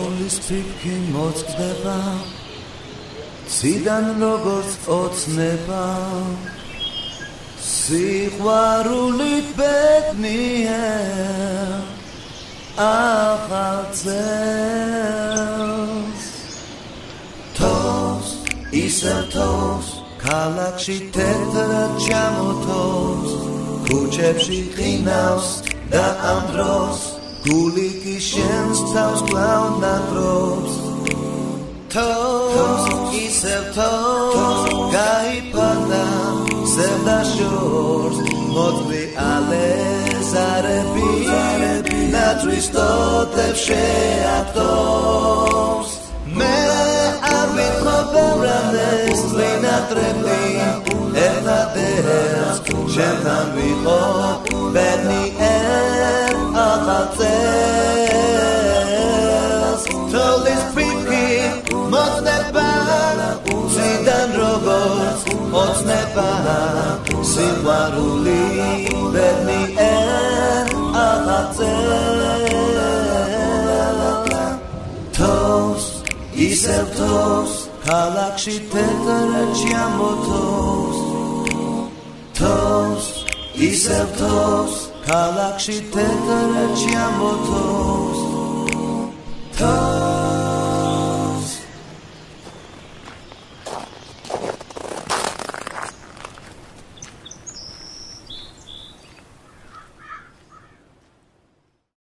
თოვლის ფიქი მოწყდება ციდან როგორც ოცნება სიყვარული ბედნიერ ახალწელს თოვს ისევ თოვს ქალაქში თეთრად ჩამოთოვს ქუჩებში ყინავს და ამ დროს გული კი შენს თავს კვლავ ნატრობს თოვს ისევ თოვს გაიფარდა სევდაშორს მოწვი ალეზარები ნაძვის ტოტებს შეატოვს მე არ ვითხო ბევრანეს ლინატრები ერთადერს შენთან ვიყო ბედნიერ ახალწელს თოვლის ფიქი მოწდება ციდან როგორც ოცნება სიყვარული ბედნიერ ახალწელს თოვს ისევ თოვს ქალაქში თეთრად ჩამოთოვს თოვს ისევ თოვს ქალაქში თეთრად ჩამოთოვს